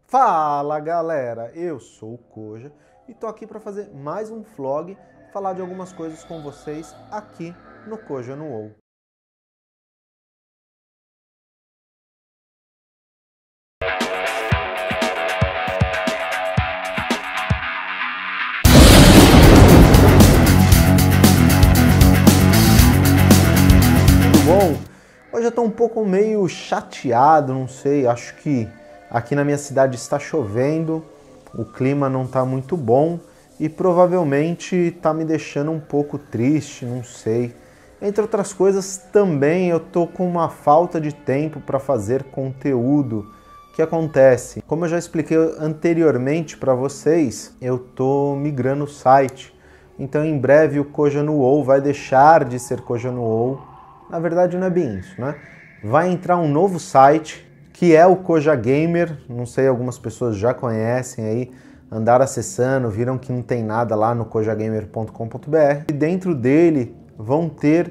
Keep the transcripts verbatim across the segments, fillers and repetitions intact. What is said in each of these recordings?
Fala galera, eu sou o Koja e tô aqui para fazer mais um vlog, falar de algumas coisas com vocês aqui no Koja no WoW. Tudo bom? Hoje eu tô um pouco meio chateado, não sei, acho que aqui na minha cidade está chovendo, o clima não está muito bom e provavelmente está me deixando um pouco triste, não sei. Entre outras coisas, também eu tô com uma falta de tempo para fazer conteúdo. O que acontece? Como eu já expliquei anteriormente para vocês, eu tô migrando o site. Então em breve o Koja no WoW vai deixar de ser Koja no WoW. Na verdade não é bem isso, né? Vai entrar um novo site, que é o Koja Gamer, não sei, algumas pessoas já conhecem aí, andaram acessando, viram que não tem nada lá no koja gamer ponto com ponto br. E dentro dele vão ter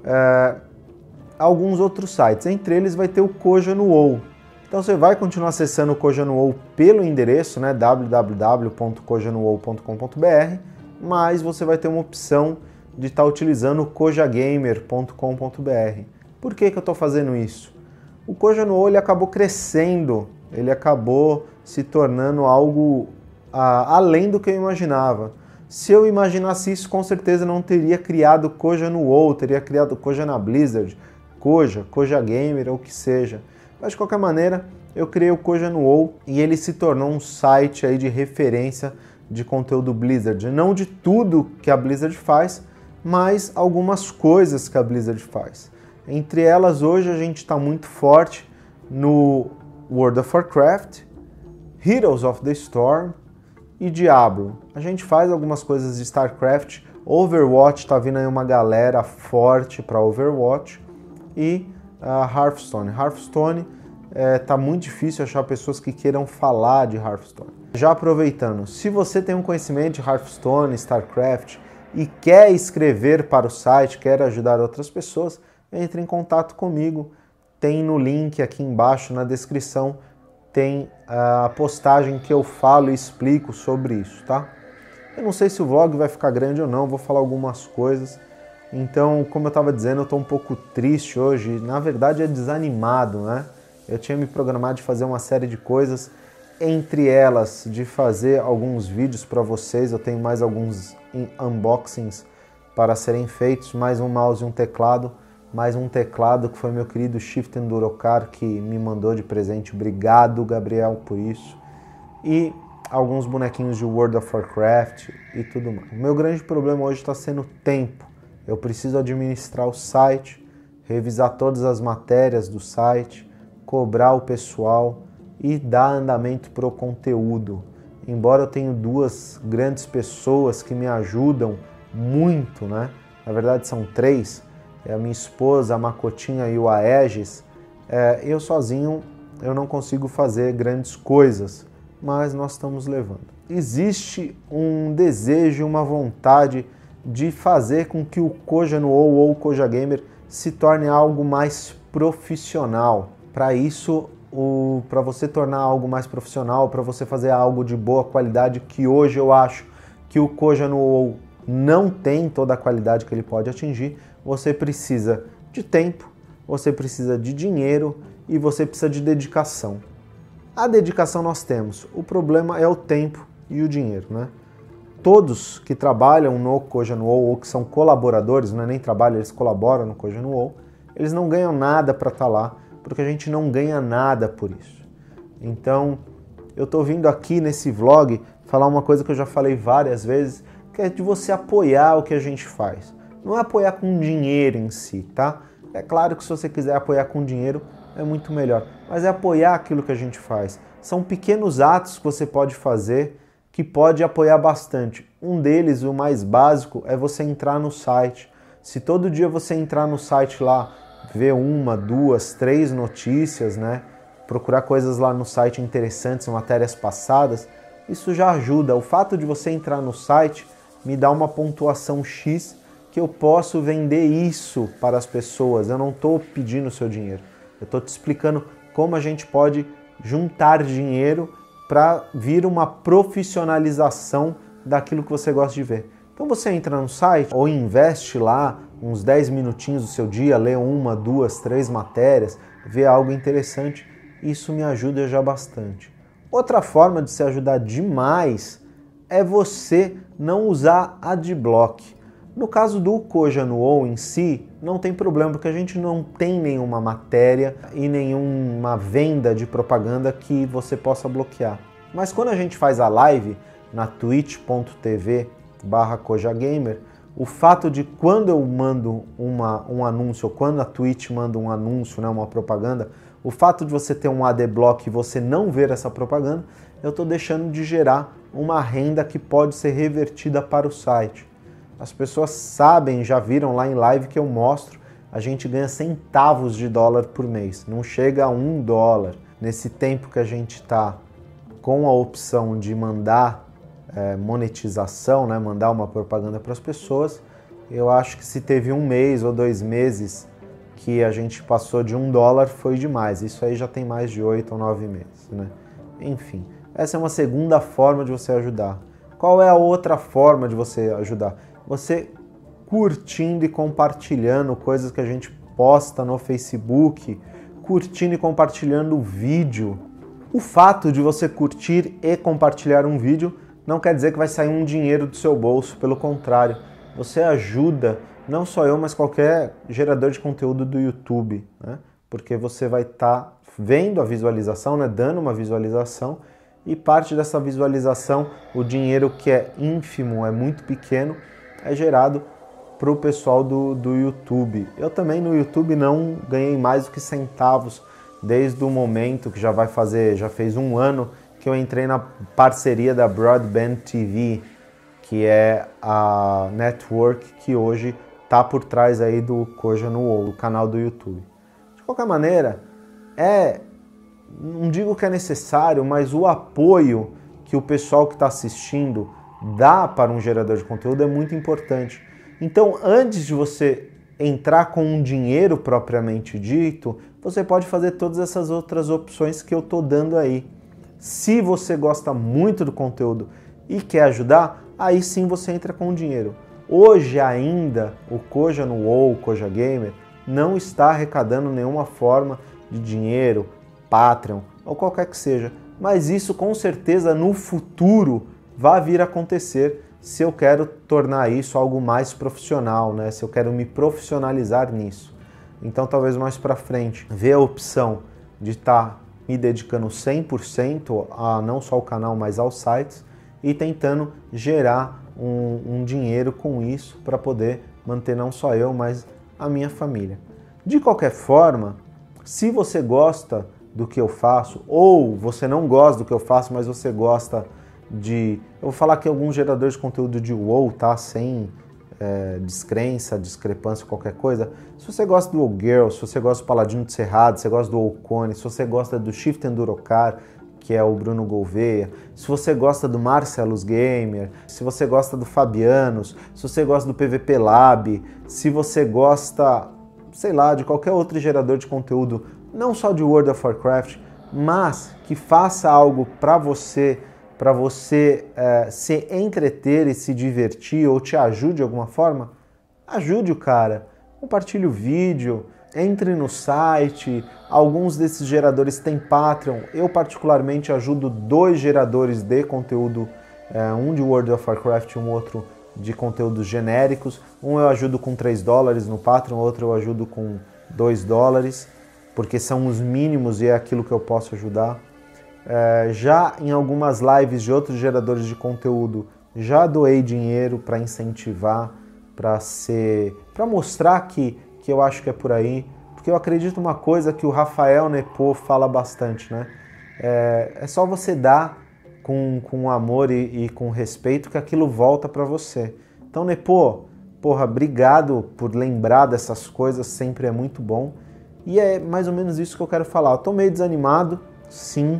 uh, alguns outros sites, entre eles vai ter o Koja no WoW. Então você vai continuar acessando o Koja no WoW pelo endereço, né, w w w ponto koja no wow ponto com ponto br, mas você vai ter uma opção de estar tá utilizando o koja gamer ponto com ponto br. Por que que eu estou fazendo isso? O Koja no WoW ele acabou crescendo, ele acabou se tornando algo ah, além do que eu imaginava. Se eu imaginasse isso, com certeza não teria criado Koja no WoW, teria criado Koja na Blizzard, Koja, Koja Gamer ou o que seja. Mas de qualquer maneira, eu criei o Koja no WoW e ele se tornou um site aí de referência de conteúdo Blizzard. Não de tudo que a Blizzard faz, mas algumas coisas que a Blizzard faz. Entre elas, hoje a gente está muito forte no World of Warcraft, Heroes of the Storm e Diablo. A gente faz algumas coisas de StarCraft, Overwatch está vindo aí uma galera forte para Overwatch e uh, Hearthstone. Hearthstone está é, muito difícil achar pessoas que queiram falar de Hearthstone. Já aproveitando, se você tem um conhecimento de Hearthstone, StarCraft e quer escrever para o site, quer ajudar outras pessoas, entre em contato comigo, tem no link aqui embaixo na descrição, tem a postagem que eu falo e explico sobre isso, tá? Eu não sei se o vlog vai ficar grande ou não, vou falar algumas coisas, então, como eu estava dizendo, eu estou um pouco triste hoje, na verdade é desanimado, né? Eu tinha me programado de fazer uma série de coisas, entre elas de fazer alguns vídeos para vocês, eu tenho mais alguns unboxings para serem feitos, mais um mouse e um teclado, mais um teclado que foi meu querido Shift Endurocar que me mandou de presente. Obrigado, Gabriel, por isso. E alguns bonequinhos de World of Warcraft e tudo mais. O meu grande problema hoje está sendo tempo. Eu preciso administrar o site, revisar todas as matérias do site, cobrar o pessoal e dar andamento para o conteúdo. Embora eu tenha duas grandes pessoas que me ajudam muito, né? Na verdade são três, é a minha esposa, a Macotinha e o Aegis. É, eu sozinho eu não consigo fazer grandes coisas, mas nós estamos levando. Existe um desejo, uma vontade de fazer com que o Koja no WoW ou o Koja Gamer se torne algo mais profissional. Para isso, para você tornar algo mais profissional, para você fazer algo de boa qualidade, que hoje eu acho que o Koja no WoW não tem toda a qualidade que ele pode atingir, você precisa de tempo, você precisa de dinheiro e você precisa de dedicação. A dedicação nós temos, o problema é o tempo e o dinheiro, né? Todos que trabalham no Koja no WoW ou que são colaboradores, não é nem trabalho, eles colaboram no Koja no WoW, eles não ganham nada para estar lá, porque a gente não ganha nada por isso. Então, eu tô vindo aqui nesse vlog falar uma coisa que eu já falei várias vezes, que é de você apoiar o que a gente faz. Não é apoiar com dinheiro em si, tá? É claro que se você quiser apoiar com dinheiro, é muito melhor. Mas é apoiar aquilo que a gente faz. São pequenos atos que você pode fazer que pode apoiar bastante. Um deles, o mais básico, é você entrar no site. Se todo dia você entrar no site lá, ver uma, duas, três notícias, né? Procurar coisas lá no site interessantes, matérias passadas, isso já ajuda. O fato de você entrar no site me dá uma pontuação X que eu posso vender isso para as pessoas. Eu não estou pedindo o seu dinheiro. Eu estou te explicando como a gente pode juntar dinheiro para vir uma profissionalização daquilo que você gosta de ver. Então você entra no site ou investe lá uns dez minutinhos do seu dia, lê uma, duas, três matérias, vê algo interessante, isso me ajuda já bastante. Outra forma de se ajudar demais é você não usar adblock. No caso do Kojanuou em si, não tem problema, porque a gente não tem nenhuma matéria e nenhuma venda de propaganda que você possa bloquear. Mas quando a gente faz a live na twitch ponto tv barra kojagamer, o fato de quando eu mando uma, um anúncio, ou quando a Twitch manda um anúncio, né, uma propaganda, o fato de você ter um adblock e você não ver essa propaganda, eu estou deixando de gerar uma renda que pode ser revertida para o site. As pessoas sabem, já viram lá em live que eu mostro, a gente ganha centavos de dólar por mês, não chega a um dólar. Nesse tempo que a gente está com a opção de mandar é, monetização, né, mandar uma propaganda para as pessoas, eu acho que se teve um mês ou dois meses que a gente passou de um dólar, foi demais. Isso aí já tem mais de oito ou nove meses, né? Enfim, essa é uma segunda forma de você ajudar. Qual é a outra forma de você ajudar? Você curtindo e compartilhando coisas que a gente posta no Facebook, curtindo e compartilhando o vídeo. O fato de você curtir e compartilhar um vídeo não quer dizer que vai sair um dinheiro do seu bolso, pelo contrário, você ajuda não só eu, mas qualquer gerador de conteúdo do YouTube, né? Porque você vai estar tá vendo a visualização, né? Dando uma visualização, e parte dessa visualização, o dinheiro que é ínfimo, é muito pequeno, é gerado para o pessoal do, do YouTube. Eu também no YouTube não ganhei mais do que centavos desde o momento que já vai fazer, já fez um ano que eu entrei na parceria da Broadband T V, que é a network que hoje está por trás aí do Kojanuou, o canal do YouTube. De qualquer maneira, é, não digo que é necessário, mas o apoio que o pessoal que está assistindo dá para um gerador de conteúdo é muito importante. Então, antes de você entrar com um dinheiro propriamente dito, você pode fazer todas essas outras opções que eu estou dando aí. Se você gosta muito do conteúdo e quer ajudar, aí sim você entra com dinheiro. Hoje ainda, o Kojanuou, o Kojagamer, não está arrecadando nenhuma forma de dinheiro, Patreon ou qualquer que seja. Mas isso com certeza no futuro vai vir a acontecer se eu quero tornar isso algo mais profissional, né? Se eu quero me profissionalizar nisso. Então talvez mais para frente, ver a opção de estar me dedicando cem por cento a não só ao canal, mas aos sites e tentando gerar um, um dinheiro com isso para poder manter não só eu, mas a minha família. De qualquer forma, se você gosta do que eu faço ou você não gosta do que eu faço, mas você gosta de... Eu vou falar aqui alguns geradores de conteúdo de WoW, tá? Sem é, descrença, discrepância, qualquer coisa. Se você gosta do WoWgirl, se você gosta do Paladino de Cerrado, se você gosta do WoWcone, se você gosta do Shift Endurocar, que é o Bruno Gouveia, se você gosta do Marcelos Gamer, se você gosta do Fabianos, se você gosta do P V P Lab, se você gosta, sei lá, de qualquer outro gerador de conteúdo, não só de World of Warcraft, mas que faça algo para você, para você é, se entreter e se divertir ou te ajude de alguma forma, ajude o cara. Compartilhe o vídeo, entre no site, alguns desses geradores têm Patreon. Eu particularmente ajudo dois geradores de conteúdo, é, um de World of Warcraft e um outro de conteúdos genéricos. Um eu ajudo com três dólares no Patreon, outro eu ajudo com dois dólares, porque são os mínimos e é aquilo que eu posso ajudar. É, já em algumas lives de outros geradores de conteúdo, já doei dinheiro para incentivar, para ser, para mostrar que, que eu acho que é por aí, porque eu acredito uma coisa que o Rafael Nepô fala bastante, né? É, é só você dar com, com amor e, e com respeito que aquilo volta para você. Então, Nepô, porra, obrigado por lembrar dessas coisas, sempre é muito bom. E é mais ou menos isso que eu quero falar. Eu tô meio desanimado, sim,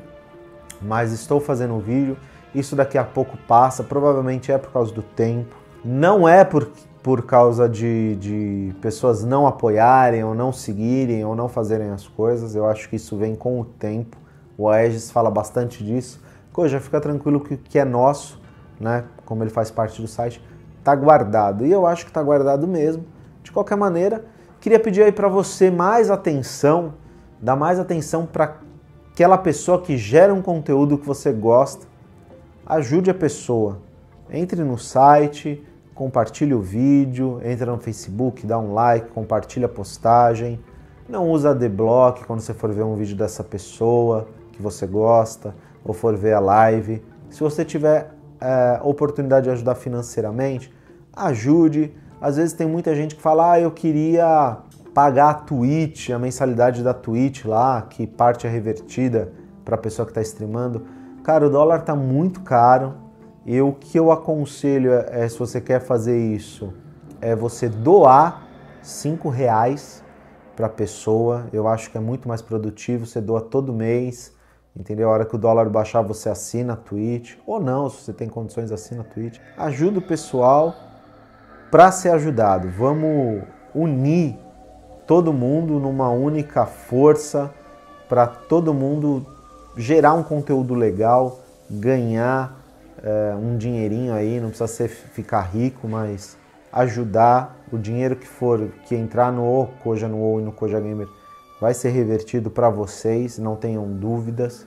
mas estou fazendo um vídeo, isso daqui a pouco passa, provavelmente é por causa do tempo, não é por, por causa de, de pessoas não apoiarem, ou não seguirem, ou não fazerem as coisas, eu acho que isso vem com o tempo, o Aegis fala bastante disso, Koja, fica tranquilo que o que é nosso, né, como ele faz parte do site, tá guardado. E eu acho que tá guardado mesmo. De qualquer maneira, queria pedir aí para você mais atenção, dar mais atenção para aquela pessoa que gera um conteúdo que você gosta. Ajude a pessoa. Entre no site, compartilhe o vídeo, entra no Facebook, dá um like, compartilha a postagem. Não usa adblock quando você for ver um vídeo dessa pessoa que você gosta ou for ver a live. Se você tiver é, oportunidade de ajudar financeiramente, ajude. Às vezes tem muita gente que fala, ah, eu queria pagar a Twitch, a mensalidade da Twitch lá, que parte é revertida para a pessoa que está streamando. Cara, o dólar está muito caro e o que eu aconselho é, é, se você quer fazer isso, é você doar cinco reais para a pessoa. Eu acho que é muito mais produtivo, você doa todo mês, entendeu? A hora que o dólar baixar, você assina a Twitch, ou não, se você tem condições, assina a Twitch. Ajuda o pessoal para ser ajudado. Vamos unir todo mundo numa única força para todo mundo gerar um conteúdo legal, ganhar é, um dinheirinho aí, não precisa ser ficar rico, mas ajudar. O dinheiro que for, que entrar no Koja no ou e no Koja Gamer vai ser revertido para vocês, não tenham dúvidas.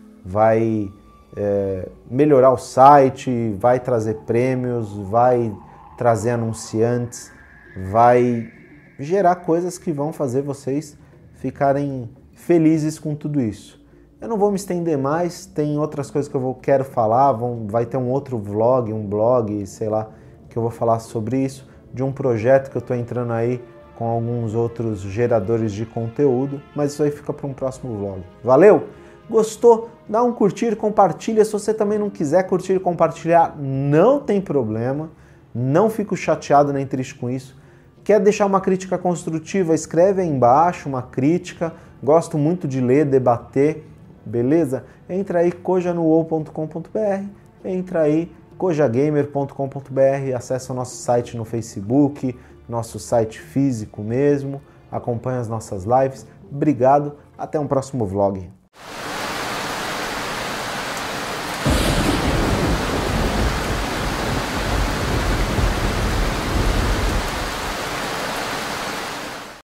Vai é, melhorar o site, vai trazer prêmios, vai trazer anunciantes, vai gerar coisas que vão fazer vocês ficarem felizes com tudo isso. Eu não vou me estender mais, tem outras coisas que eu vou, quero falar, vão, vai ter um outro vlog, um blog, sei lá, que eu vou falar sobre isso, de um projeto que eu estou entrando aí com alguns outros geradores de conteúdo, mas isso aí fica para um próximo vlog. Valeu? Gostou? Dá um curtir, compartilha. Se você também não quiser curtir e compartilhar, não tem problema. Não fico chateado nem triste com isso. Quer deixar uma crítica construtiva? Escreve aí embaixo uma crítica. Gosto muito de ler, debater, beleza? Entra aí koja no ou ponto com ponto br, entra aí koja gamer ponto com ponto br, acessa o nosso site no Facebook, nosso site físico mesmo, acompanha as nossas lives. Obrigado, até um próximo vlog.